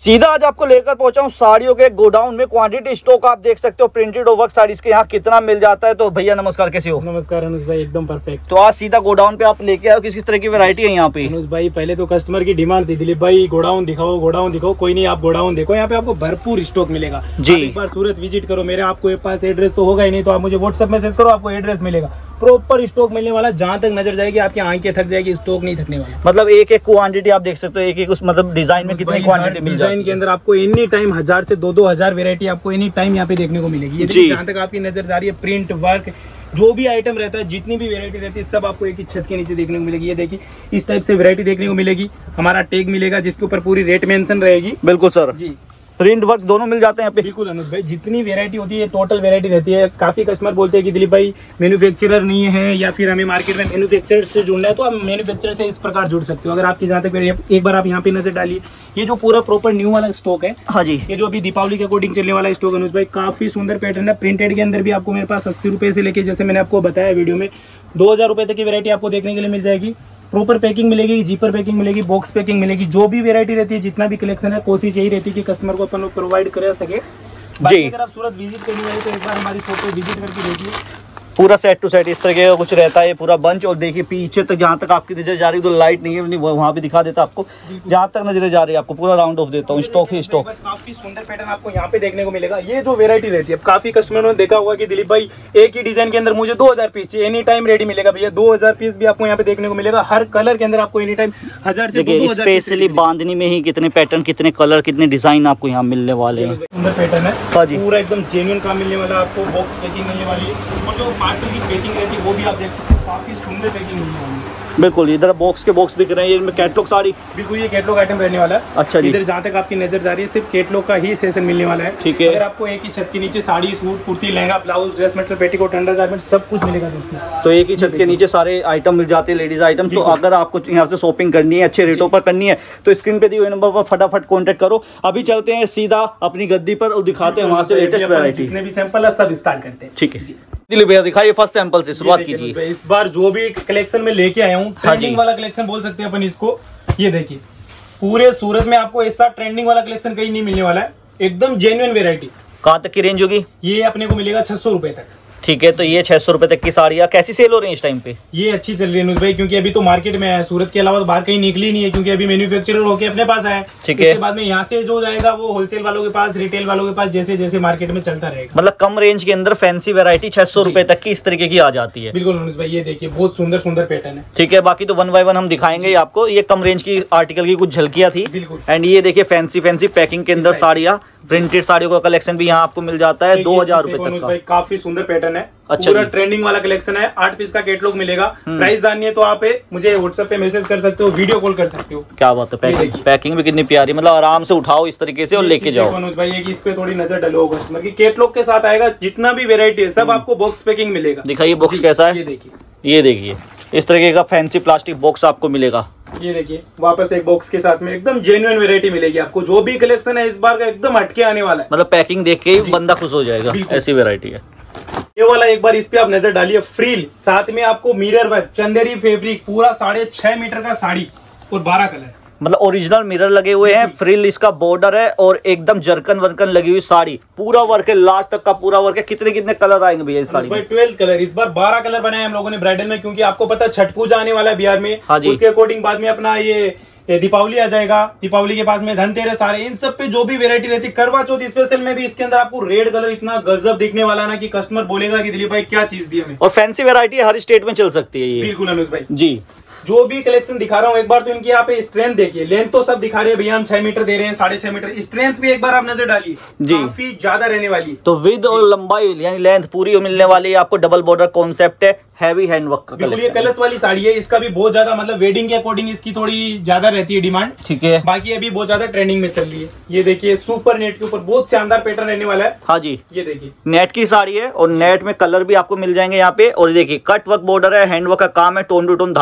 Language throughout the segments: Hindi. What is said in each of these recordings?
सीधा आज आपको लेकर पहुंचा हूं साड़ियों के गोडाउन में। क्वांटिटी स्टॉक आप देख सकते हो, प्रिंटेड और वर्क साड़ीज के यहाँ कितना मिल जाता है। तो भैया नमस्कार, कैसे हो? नमस्कार अनुज भाई, एकदम परफेक्ट। तो आज सीधा गोडाउन पे आप लेके आए हो, किस तरह की वैरायटी है यहाँ पे? अनुज भाई, पहले तो कस्टमर की डिमांड थी, दिलीप भाई गोडाउन दिखाओ गोडाउन दिखाओ। कोई नहीं, आप गोडाउन देखो, यहाँ पे आपको भरपूर स्टॉक मिलेगा जी। एक बार सूरत विजिट करो, मेरे आपको पास एड्रेस तो होगा ही नहीं, तो आप मुझे व्हाट्सएप मैसेज करो, आपको एड्रेस मिलेगा। प्रॉपर स्टॉक मिलने वाला, जहाँ तक नजर जाएगी आपकी आंखें थक जाएगी, स्टॉक नहीं थकने वाला। मतलब एक एक क्वांटिटी आप देख सकते हो, एक एक उस मतलब डिजाइन में कितनी क्वांटिटी मिल जाएगी। डिजाइन के अंदर आपको एनी टाइम 1000 से 2-2000 वेरायटी आपको एनी टाइम यहाँ पे देखने को मिलेगी। ये जहाँ तक आपकी नजर जा रही है, प्रिंट वर्क जो भी आइटम रहता है, जितनी भी वेरायटी रहती है, सब आपको एक ही छत के नीचे देखने को मिलेगी। ये देखिए, इस टाइप से वेरायटी देखने को मिलेगी। हमारा टैग मिलेगा जिसके ऊपर पूरी रेट मेंशन रहेगी। बिल्कुल सर जी, प्रिंट वर्क दोनों मिल जाते हैं यहाँ पे। बिल्कुल अनुज भाई, जितनी वेरायटी होती है टोटल वेरायटी रहती है। काफी कस्टमर बोलते हैं कि दिलीप भाई मैन्युफैक्चरर नहीं है, या फिर हमें मार्केट में मैन्युफैक्चरर से जुड़ना है, तो आप मैन्युफैक्चरर से इस प्रकार जुड़ सकते हो। अगर आपकी जहाँ तक एक बार आप यहाँ पे नजर डालिए, ये जो पूरा प्रॉपर न्यू वाला स्टॉक है, हाँ जी, ये जो अभी दीपावली के अकॉर्डिंग चलने वाला स्टॉक अनुज भाई, काफी सुंदर पैटर्न है। प्रिंटेड के अंदर भी आपको मेरे पास 80 रुपए से लेके, जैसे मैंने आपको बताया वीडियो में, 2000 रुपए तक की वेरायटी आपको देखने के लिए मिल जाएगी। प्रॉपर पैकिंग मिलेगी, जीपर पैकिंग मिलेगी, बॉक्स पैकिंग मिलेगी। जो भी वेरायटी रहती है, जितना भी कलेक्शन है, कोशिश यही रहती है कि कस्टमर को अपन प्रोवाइड कर सके जी। अगर आप सूरत विजिट करने वाले तो एक बार हमारी शॉप पे विजिट करके देखिए। पूरा सेट टू सेट इस तरह का कुछ रहता है, पूरा बंच। और देखिए पीछे तक जहाँ तक आपकी नजर जा रही है, तो लाइट नहीं है, वहाँ भी दिखा देता आपको। जहाँ तक नजर जा रही है आपको पूरा राउंड ऑफ देता हूँ। स्टॉक ही स्टॉक, काफी सुंदर पैटर्न आपको यहाँ पे देखने को मिलेगा। ये जो वेरायटी रहती है, काफी कस्टमरों ने देखा होगा कि दिलीप भाई एक ही डिजाइन के अंदर मुझे 2000 पीस चाहिए, एनी टाइम रेडी मिलेगा भैया। 2000 पीस भी आपको यहाँ पे देखने को मिलेगा। हर कलर के अंदर आपको एनी टाइम 1000 से 2000। स्पेशली बांधनी में ही कितने पैटर्न, कितने कलर, कितने डिजाइन आपको यहाँ मिलने वाले हैं। सुंदर पैटर्न है, पूरा एकदम जेन्युइन काम मिलने वाला आपको। बॉक्स पैकिंग मिलने वाली है, और जो पार्सल की पैकिंग रहती है वो भी आप देख सकते हो, काफी सुंदर पैकिंग मिलने वाली है। बिल्कुल, इधर बॉक्स के बॉक्स दिख रहे हैं, ये कैटलॉग साड़ी। बिल्कुल, ये कैटलॉग आइटम रहने वाला है। अच्छा जी, इधर जहाँ तक आपकी नजर जा रही है, सिर्फ कैटलॉग का ही सेशन मिलने वाला है। ठीक है, अगर आपको एक ही छत के नीचे sari, suit, kurti, lehenga, blouse, dress material, petticoat, undergarment सब कुछ मिलेगा दोस्तों। तो एक ही छत के नीचे सारे आइटम मिल जाते हैं, लेडीज आइटम। तो अगर आपको यहाँ से शॉपिंग करनी है, अच्छे रेटों पर करनी है, तो स्क्रीन पे दिए हुए नंबर पर फटाफट कॉन्टेक्ट करो। अभी चलते हैं सीधा अपनी गद्दी पर और दिखाते हैं वहाँ से लेटेस्ट वैरायटी। जितने भी सैंपल है सब स्टार्ट करते हैं। ठीक है, दिलीप भैया दिखाइए, फर्स्ट सैंपल से शुरुआत कीजिए। इस बार जो भी कलेक्शन में लेके आया हूँ, ट्रेंडिंग वाला कलेक्शन बोल सकते हैं अपन इसको। ये देखिए, पूरे सूरत में आपको ऐसा ट्रेंडिंग वाला कलेक्शन कहीं नहीं मिलने वाला है। एकदम जेन्युइन वेरायटी। कहाँ तक की रेंज होगी? ये अपने को मिलेगा 600 रुपए तक। ठीक है, तो ये 600 रुपए तक की साड़ियाँ कैसी सेल हो रही है इस टाइम पे? ये अच्छी चल रही है अनुज भाई, क्योंकि अभी तो मार्केट में है, सूरत के अलावा तो बाहर कहीं निकली नहीं है, क्योंकि अभी मैन्युफैक्चरर होके अपने पास आया है। ठीक है, उसके बाद में यहाँ से जो जाएगा वो होलसेल वालों के पास, रिटेल वालों के पास, जैसे जैसे मार्केट में चलता रहेगा। मतलब कम रेंज के अंदर फैंसी वेरायटी 600 रुपए तक की इस तरीके की आ जाती है। बिल्कुल अनुज भाई, ये देखिए बहुत सुंदर सुंदर पैटर्न है। ठीक है, बाकी तो 1 बाय 1 हम दिखाएंगे आपको। ये कम रेंज की आर्टिकल की कुछ झलकियाँ थी। एंड ये देखिए फैंसी फैंसी पैकिंग के अंदर साड़ियाँ, प्रिंटेड साड़ियों का कलेक्शन भी यहाँ आपको मिल जाता है 2000 रुपए तक का। काफी सुंदर पैटर्न है। अच्छा, पूरा ट्रेंडिंग वाला कलेक्शन है। 8 पीस का कैटलॉग मिलेगा। प्राइस जाननी है तो आप मुझे व्हाट्सएप पे मैसेज कर सकते हो, वीडियो कॉल कर सकते हो। क्या बात है, पैकिंग भी कितनी प्यारी, मतलब आराम से उठाओ इस तरीके से और लेके जाओ। अनुज भाई, इस पे थोड़ी नजर डालो कस्टमर की। कैटलॉग के साथ आएगा, जितना भी वेरायटी है सब आपको बॉक्स पैकिंग मिलेगा। दिखाइए बॉक्स कैसा है। ये देखिए इस तरीके का फैंसी प्लास्टिक बॉक्स आपको मिलेगा। ये देखिए, वापस एक बॉक्स के साथ में एकदम जेन्युइन वेरायटी मिलेगी आपको। जो भी कलेक्शन है इस बार का एकदम हटके आने वाला है। मतलब पैकिंग देख के ही बंदा खुश हो जाएगा, ऐसी वेरायटी है। ये वाला एक बार इस पे आप नजर डालिए, फ्रिल, साथ में आपको मिरर वर्क, चंदेरी फैब्रिक, पूरा 6.5 मीटर का साड़ी और 12 कलर। मतलब ओरिजिनल मिरर लगे हुए हैं, फ्रिल इसका बॉर्डर है और एकदम जरकन वर्कन लगी हुई साड़ी, पूरा वर्क है, लास्ट तक का पूरा वर्क है। कितने कितने कलर आएंगे भैया इस साड़ी में? 12 कलर। इस बार 12 कलर बनाए हम लोगों ने ब्राइडल में, क्योंकि आपको पता है छठ पूजा आने वाला है बिहार में। हाँ जी। उसके अकॉर्डिंग बाद में अपना ये दीपावली आ जाएगा, दीपावली के पास में धनतेरस आ रहे हैं। इन सब पे जो भी वेरायटी रहती है, करवा चौथ स्पेशल में भी इसके अंदर आपको रेड कलर इतना गजब दिखने वाला ना कि कस्टमर बोलेगा कि दिलीप भाई क्या चीज दी हमें। और फैंसी वेरायटी हर स्टेट में चल सकती है ये। बिल्कुल अनुज भाई जी, जो भी कलेक्शन दिखा रहा हूँ एक बार तो इनकी यहाँ पे स्ट्रेंथ देखिए। लेंथ तो सब दिखा रहे हैं भैया, हम 6 मीटर दे रहे हैं, 6.5 मीटर। स्ट्रेंथ भी एक बार आप नजर डालिए, काफी ज्यादा रहने वाली। तो विद और लंबाई यानी लेंथ पूरी मिलने वाली है आपको। डबल बॉर्डर कॉन्सेप्ट है, हैवी हैंडवर्क का कलेक्शन। ये कलर्स वाली साड़ी है, इसका भी बहुत ज्यादा मतलब वेडिंग के अकॉर्डिंग इसकी थोड़ी ज्यादा रहती है डिमांड। ठीक है, बाकी अभी बहुत ज्यादा ट्रेंडिंग में चल रही है। ये देखिए सुपर नेट के ऊपर बहुत शानदार पैटर्न रहने वाला है। हाँ जी, ये देखिए नेट की साड़ी है और नेट में कलर भी आपको मिल जाएंगे यहाँ पे। और देखिए कट वर्क बॉर्डर है, हैंडवर्क का काम है, टोन टू टोन धागा भी डाला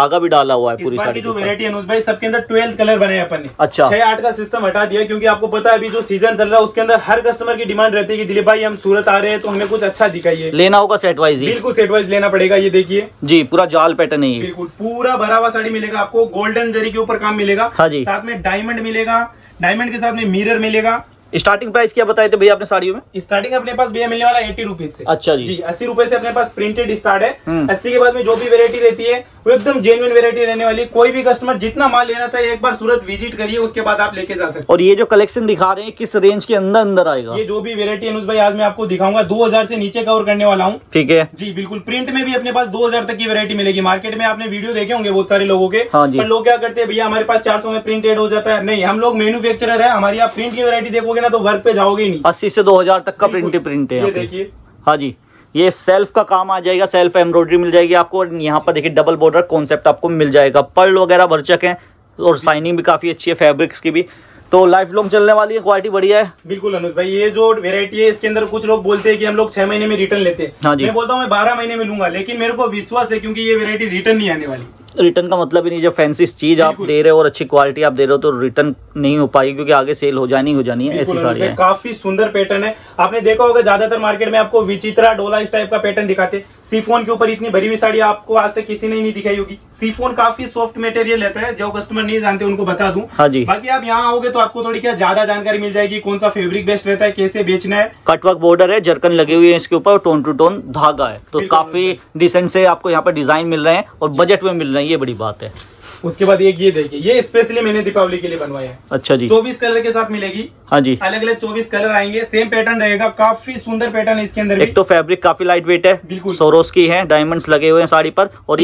डाला हुआ है पूरी साड़ी साड़ी जो वेरायटी अनुज भाई सबके अंदर 12 कलर बनाए अपन ने। अच्छा 6-8 का सिस्टम हटा दिया क्योंकि आपको पता है अभी जो सीजन चल रहा है उसके अंदर हर कस्टमर की डिमांड रहती है कि दिलीप भाई हम सूरत आ रहे हैं तो हमें कुछ अच्छा दिखाइए, लेना होगा सेट वाइज ही। बिल्कुल सेट वाइज लेना पड़ेगा। ये देखिए जी पूरा जाल पैटर्न है, बिल्कुल पूरा भरा हुआ साड़ी मिलेगा आपको, गोल्डन जरी के ऊपर काम मिलेगा। हाँ जी, साथ में डायमंड मिलेगा, डायमंड के साथ में मिरर मिलेगा। स्टार्टिंग प्राइस क्या बताए थे भैया आपने साड़ियों में? स्टार्टिंग अपने पास भैया मिलने वाला 80 रुपीज से। अच्छा जी 80 रुपए से अपने पास प्रिंटेड स्टार्ट है। 80 के बाद में जो भी वेरायटी रहती है वो एकदम जेन्युइन वेरायटी रहने वाली। कोई भी कस्टमर जितना माल लेना चाहिए एक बार सूरत विजिट करिए, उसके बाद आप लेके जा सकते हैं। और ये जो कलेक्शन दिखा रहे हैं किस रेंज के अंदर अंदर आएगा? ये जो भी वेरायटी अनुज भाई आज मैं आपको दिखाऊंगा 2000 से नीचे कवर करने वाला हूँ। ठीक है जी बिल्कुल। प्रिंट में भी अपने पास 2000 तक की वेरायटी मिलेगी। मार्केट में आपने वीडियो देखे होंगे बहुत सारे लोगों के। हाँ जी। पर लोग क्या करते हैं भैया हमारे पास 400 में प्रिंटेड हो जाता है। नहीं, हम लोग मैन्युफैक्चरर है, हमारी आप प्रिंट की वेरायटी देखोगे ना तो वर्क पे जाओगे नहीं। 80 से 2000 तक का प्रिंट है। ये देखिए। हाँ जी, ये सेल्फ का काम आ जाएगा, सेल्फ एम्ब्रॉयडरी मिल जाएगी आपको। यहाँ पर देखिए डबल बॉर्डर कॉन्सेप्ट आपको मिल जाएगा, पर्ल वगैरह भरचक है और शाइनिंग भी काफी अच्छी है फैब्रिक्स की भी। तो लाइफ लॉन्ग चलने वाली है, क्वालिटी बढ़िया है। बिल्कुल अनुज भाई। ये जो वेरायटी है इसके अंदर कुछ लोग बोलते हैं कि हम लोग 6 महीने में रिटर्न लेते हैं। हाँ जी। मैं बोलता हूँ मैं 12 महीने में लूंगा, लेकिन मेरे को विश्वास है क्योंकि ये वेरायटी रिटर्न नहीं आने वाली। रिटर्न का मतलब ही नहीं, जब फैंसी चीज आप दे रहे हो और अच्छी क्वालिटी आप दे रहे हो तो रिटर्न नहीं हो पाएगी क्योंकि आगे सेल हो जानी है। ऐसी साड़ी है, काफी सुंदर पैटर्न है। आपने देखा होगा ज्यादातर मार्केट में आपको विचित्रा डोला इस टाइप का पैटर्न दिखाते। सीफोन के ऊपर इतनी भरी हुई साड़ी आपको आज तक किसी ने नहीं दिखाई होगी। सीफोन काफी सॉफ्ट मटेरियल रहता है, जो कस्टमर नहीं जानते उनको बता दूं। हाँ जी। बाकी आप यहाँ आओगे तो आपको थोड़ी क्या ज्यादा जानकारी मिल जाएगी, कौन सा फैब्रिक बेस्ट रहता है, कैसे बेचना है। कटवर्क बॉर्डर है, जरकन लगे हुए हैं इसके ऊपर, टोन टू टोन धागा है, तो काफी डिसेंट से आपको यहाँ पर डिजाइन मिल रहे हैं और बजट में मिल रहे हैं, ये बड़ी बात है। उसके बाद एक ये देखिए, ये स्पेशली मैंने दीपावली के लिए बनवाया है। अच्छा जी। 24 कलर के साथ मिलेगी। हाँ जी, अलग अलग 24 कलर आएंगे, सेम पैटर्न रहेगा। काफी सुंदर पैटर्न है इसके अंदर भी। एक तो फैब्रिक काफी लाइट वेट है, बिल्कुल सोरोस की है, डायमंड्स लगे हुए हैं साड़ी पर और ये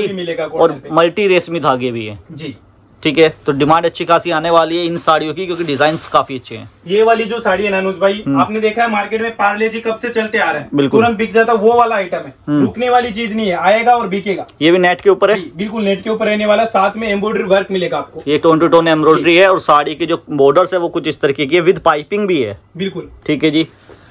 मिलेगा मल्टी रेशमी धागे भी है जी। ठीक है, तो डिमांड अच्छी खासी आने वाली है इन साड़ियों की क्योंकि डिजाइन काफी अच्छे हैं। ये वाली जो साड़ी है नानुज भाई, आपने देखा है मार्केट में पार्ले जी कब से चलते आ रहा है, बिल्कुल तुरंत बिक जाता, वो वाला आइटम है। रुकने वाली चीज नहीं है, आएगा और बिकेगा। ये भी नेट के ऊपर है, बिल्कुल नेट के ऊपर रहने वाला, साथ में एम्ब्रॉयडरी वर्क मिलेगा आपको। ये टोन टू टोन एम्ब्रॉयडरी है और साड़ी की जो बॉर्डर्स है वो कुछ इस तरीके की है, विद पाइपिंग भी है। बिल्कुल ठीक है जी।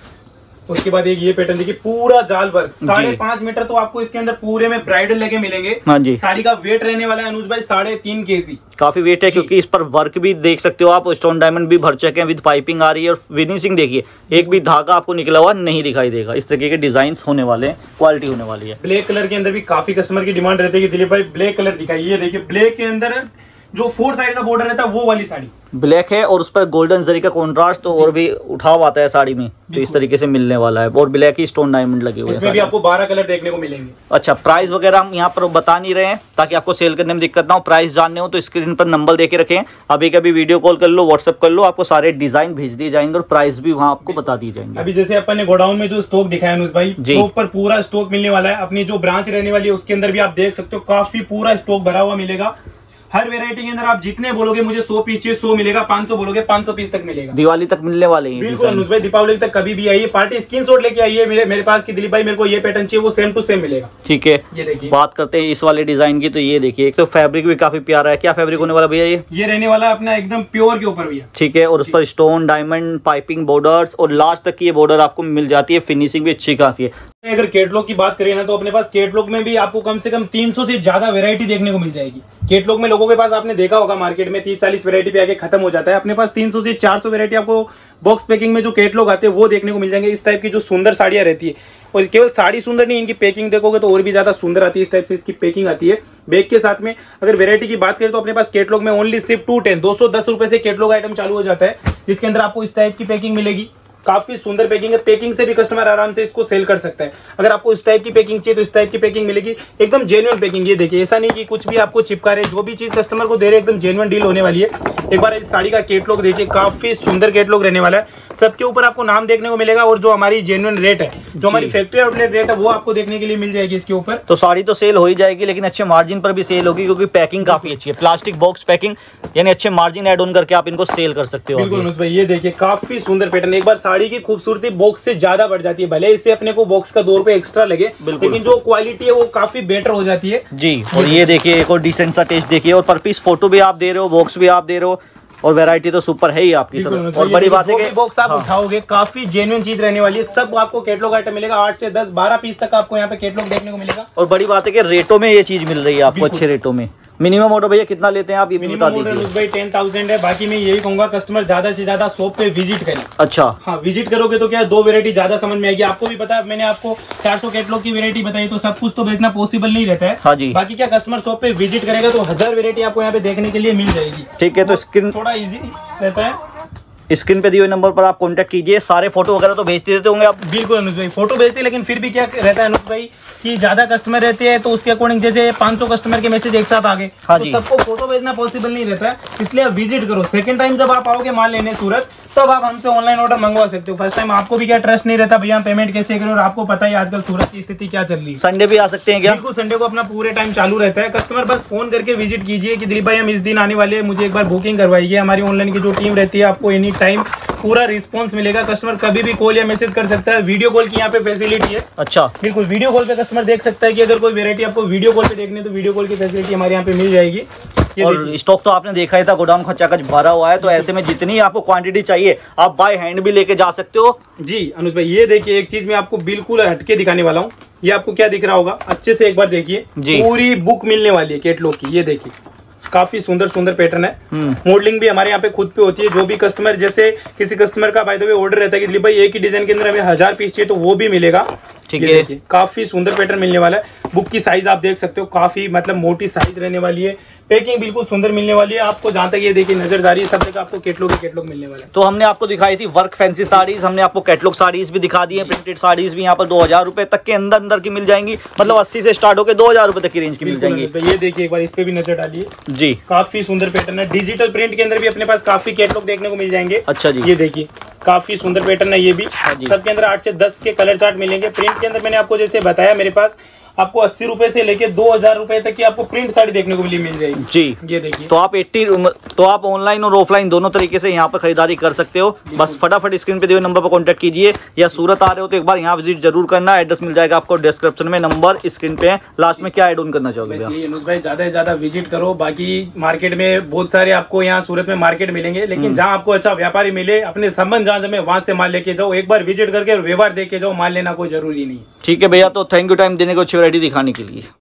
उसके बाद एक ये पैटर्न देखिए, पूरा जाल वर्क 5.5 मीटर तो आपको इसके अंदर पूरे में ब्राइडल लगे मिलेंगे। हाँ जी। साड़ी का वेट रहने वाला है अनुज भाई 3.5 kg। काफी वेट है क्योंकि इस पर वर्क भी देख सकते हो आप, स्टोन डायमंड भी भर चुके हैं, विद पाइपिंग आ रही है और फिनिशिंग देखिए, एक भी धागा आपको निकला हुआ नहीं दिखाई देगा। इस तरीके के डिजाइन होने वाले हैं, क्वालिटी होने वाली है। ब्लैक कलर के अंदर भी काफी कस्टमर की डिमांड रहती है कि दिलीप भाई ब्लैक कलर दिखाइए। देखिए ब्लैक के अंदर जो 4 साइड का बॉर्डर रहता है वो वाली साड़ी ब्लैक है और उस पर गोल्डन जरी का कॉन्ट्रास्ट तो और भी उठाव आता है साड़ी में, तो इस तरीके से मिलने वाला है। और ब्लैक ही स्टोन डायमंड लगे हुए हैं, इसमें भी आपको 12 कलर देखने को मिलेंगे। अच्छा, प्राइस वगैरह हम यहाँ पर बता नहीं रहे हैं ताकि आपको सेल करने में दिक्कत ना हो। प्राइस जानने हो तो स्क्रीन पर नंबर देके रखें, अभी कभी वीडियो कॉल कर लो, व्हाट्सएप कर लो, आपको सारे डिजाइन भेज दिए जाएंगे और प्राइस भी वहाँ आपको बता दी जाएंगे। अभी जैसे अपन ने गोडाउन में जो स्टॉक दिखाया अनुज भाई, तो ऊपर पूरा स्टॉक मिलने वाला है। अपनी जो ब्रांच रहने वाली है उसके अंदर भी आप देख सकते हो, काफी पूरा स्टॉक भरा हुआ मिलेगा। हर वेरायटी के अंदर आप जितने बोलोगे मुझे 100 पीस चाहिए 100 मिलेगा, 500 बोलोगे 500 पीस तक मिलेगा। दिवाली तक मिलने वाले हैं। बिल्कुल अनुज भाई, दीपावली तक कभी भी आइए, पार्टी स्क्रीनशॉट लेके आइए मेरे पास कि दिलीप भाई मेरे को ये पैटर्न चाहिए, वो सेम टू सेम मिलेगा। ठीक है, ये देखिए बात करते हैं इस वाले डिजाइन की, तो ये देखिए एक तो फैब्रिक भी काफी प्यारा है। क्या फैब्रिक होने वाला भैया? ये रहने वाला अपना एकदम प्योर के ऊपर भैया। ठीक है, और उस पर स्टोन डायमंड पाइपिंग बॉर्डर्स और लास्ट तक की ये बॉर्डर आपको मिल जाती है, फिनिशिंग भी अच्छी खासी है। अगर कैटलॉग की बात करें ना तो अपने पास कैटलॉग में भी आपको कम से कम 300 से ज्यादा वैरायटी देखने को मिल जाएगी। कैटलॉग में लोगों के पास आपने देखा होगा मार्केट में 30-40 वैरायटी पे आके खत्म हो जाता है। अपने पास 300 से 400 वैरायटी आपको बॉक्स पैकिंग में जो कैटलॉग आते हैं वो देखने को मिल जाएंगे। इस टाइप की जो सुंदर साड़ियां रहती है, और केवल साड़ी सुंदर नहीं, इनकी पैकिंग देखोगे तो और भी ज्यादा सुंदर आती है। इस टाइप से इसकी पैकिंग आती है बैग के साथ में। अगर वैरायटी की बात करें तो अपने पास कैटलॉग में ओनली सिर्फ 210 रुपए से कैटलॉग आइटम चालू हो जाता है, जिसके अंदर आपको इस टाइप की पैकिंग मिलेगी। काफी सुंदर पैकिंग है, पैकिंग से भी कस्टमर आराम से इसको सेल कर सकता है। अगर आपको इस टाइप की पैकिंग चाहिए तो इस टाइप की पैकिंग मिलेगी, एकदम जेन्युइन पैकिंग। ये देखिए, ऐसा नहीं कि कुछ भी आपको चिपका रहे, जो भी चीज कस्टमर को दे रहे एकदम जेन्युइन डील होने वाली है। एक बार इस साड़ी का कैटलॉग देखिए, काफी सुंदर कैटलॉग रहने वाला है। सबके ऊपर आपको नाम देखने को मिलेगा और जो हमारी जेन्युइन रेट है, जो हमारी फैक्ट्री आउटलेट रेट है, वो आपको देखने के लिए मिल जाएगी इसके ऊपर। तो साड़ी तो सेल हो ही जाएगी, लेकिन अच्छे मार्जिन पर भी सेल होगी क्योंकि पैकिंग काफी अच्छी है, प्लास्टिक बॉक्स पैकिंग, यानी अच्छे मार्जिन ऐड ऑन करके आप इनको सेल कर सकते हो। बिल्कुल भाई, ये देखिए काफी सुंदर पैटर्न। एक बार साड़ी की खूबसूरती बॉक्स से ज्यादा बढ़ जाती है, भले इससे अपने को बॉक्स का 2 रुपए एक्स्ट्रा लगे, लेकिन जो क्वालिटी है वो काफी बेटर हो जाती है जी। और ये देखिए एक और डिसेंट सा टेस्ट देखिए, और पर पीस फोटो भी आप दे रहे हो, बॉक्स भी आप दे रहे हो, और वैरायटी तो सुपर है ही आपकी सब। और बड़ी बात है कि बॉक्स आप उठाओगे काफी जेन्युइन चीज रहने वाली है। सब आपको कैटलॉग आइटम मिलेगा, 8 से 10-12 पीस तक आपको यहाँ पे कैटलॉग देखने को मिलेगा। और बड़ी बात है कि रेटों में ये चीज मिल रही है आपको, अच्छे रेटों में। मिनिमम ऑर्डर भैया कितना लेते हैं आप, ये भी बता मिनिमम दीजिए। ऑर्डर भाई 10,000 है। बाकी मैं यही कहूंगा कस्टमर ज्यादा से ज्यादा शॉप पे विजिट करें। अच्छा, हाँ, विजिट करोगे तो क्या है, 2 वेरायटी ज्यादा समझ में आएगी। आपको भी पता है, मैंने आपको 400 कैटलॉग की वेरायटी बताई, तो सब कुछ तो बेचना पॉसिबल नहीं रहता है। हाँ जी। बाकी क्या कस्टमर शॉप पे विजिट करेगा तो 1000 वेरायटी आपको यहाँ पे देखने के लिए मिल जाएगी। ठीक है, तो स्क्रीन थोड़ा इजी रहता है। स्क्रीन पे दिए हुए नंबर पर आप कांटेक्ट कीजिए। सारे फोटो वगैरह तो भेज देते होंगे आप? बिल्कुल अनुज भाई, फोटो भेजते हैं, लेकिन फिर भी क्या रहता है अनुज भाई कि ज्यादा कस्टमर रहते हैं तो उसके अकॉर्डिंग जैसे 500 कस्टमर के मैसेज एक साथ आ गए, हाँ तो जी। सबको फोटो भेजना पॉसिबल नहीं रहता है। इसलिए आप विजिट करो। सेकंड टाइम जब आप आओगे माल लेने सूरत, तब आप हमसे ऑनलाइन ऑर्डर मंगवा सकते हो। फर्स्ट टाइम आपको भी क्या ट्रस्ट नहीं रहता भैया पेमेंट कैसे करें, और आपको पता है आजकल सूरत की स्थिति क्या चल रही है। संडे भी आ सकते हैं क्या? बिल्कुल, संडे को अपना पूरे टाइम चालू रहता है। कस्टमर बस फोन करके विजिट कीजिए कि दिलीप भाई हम इस दिन आने वाले हैं, मुझे एक बार बुकिंग करवाइए। हमारी ऑनलाइन की जो टीम रहती है आपको एनी टाइम पूरा रिस्पांस मिलेगा। कस्टमर कभी भी कॉल या मैसेज कर सकता है। वीडियो कॉल की यहाँ पे फैसिलिटी है। अच्छा, बिल्कुल, वीडियो कॉल पे कस्टमर देख सकता है कि अगर कोई वैरायटी आपको वीडियो कॉल पे देखनी है तो वीडियो कॉल की फैसिलिटी हमारे यहाँ पे मिल जाएगी। ये और देखिए। स्टॉक तो आपने देखा ही था, गोदाम खचाखच भरा हुआ है, तो ऐसे में जितनी आपको क्वांटिटी चाहिए आप बाय हैंड भी लेके जा सकते हो। जी अनुज भाई, ये देखिए एक चीज मैं आपको बिल्कुल हटके दिखाने वाला हूँ। ये आपको क्या दिख रहा होगा, अच्छे से एक बार देखिए। जी। पूरी बुक मिलने वाली है कैटलॉग की। ये देखिए काफी सुंदर सुंदर पैटर्न है। मॉडलिंग भी हमारे यहाँ पे खुद पे होती है। जो भी कस्टमर, जैसे किसी कस्टमर का बाय द वे ऑर्डर रहता है कि दिलीप भाई एक ही डिजाइन के अंदर हमें 1000 पीस चाहिए, तो वो भी मिलेगा। ठीक ये है। देखिए काफी सुंदर पैटर्न मिलने वाला है। बुक की साइज आप देख सकते हो, काफी मतलब मोटी साइज रहने वाली है। पैकिंग बिल्कुल सुंदर मिलने वाली है आपको। जहां तक ये देखिए नजर आ रही है, सब जगह आपको कैटलॉग मिलने वाला है। तो हमने आपको दिखाई थी वर्क फैंसी साड़ीज, हमने आपको कैटलॉग साड़ीज भी दिखा दी है, प्रिंटेड साड़ीज भी यहाँ पर 2000 रुपए तक के अंदर की मिल जाएंगी। मतलब 80 से स्टार्ट होकर 2000 रुपए तक की रेंज की मिल बिल्कुल जाएंगी। अनुज भाई, ये देखिए एक बार इस पे भी नजर डालिए। जी, काफी सुंदर पैटर्न है। डिजिटल प्रिंट के अंदर भी अपने पास काफी कैटलॉग देखने को मिल जाएंगे। अच्छा जी। ये देखिए काफी सुंदर पैटर्न है। ये भी जी। सबके अंदर 8 से 10 के कलर चार्ट मिलेंगे। प्रिंट के अंदर मैंने आपको जैसे बताया, मेरे पास आपको 80 रुपए से लेके 2000 रुपए तक की आपको प्रिंट साड़ी देखने को मिल जाएगी। जी, ये देखिए तो आप ऑनलाइन और ऑफलाइन दोनों तरीके से यहाँ पर खरीदारी कर सकते हो। बस फटाफट स्क्रीन पे दिए हुए नंबर पर कांटेक्ट कीजिए, या सूरत आ रहे हो तो एक बार यहाँ विजिट जरूर करना। एड्रेस मिल जाएगा आपको डिस्क्रिप्शन में, नंबर स्क्रीन पे है। लास्ट में क्या ऐड ऑन करना चाहोगे भैया? अनुज भाई, ज्यादा से ज्यादा विजिट करो। बाकी मार्केट में बहुत सारे आपको यहाँ सूरत में मार्केट मिलेंगे, लेकिन जहाँ आपको अच्छा व्यापारी मिले, अपने संबंध जहाँ जमे, वहां से माल लेके जाओ। एक बार विजिट करके व्यवहार देके जाओ, माल लेना कोई जरूरी नहीं। ठीक है भैया, तो थैंक यू टाइम देने को, अच्छी वैरायटी दिखाने के लिए।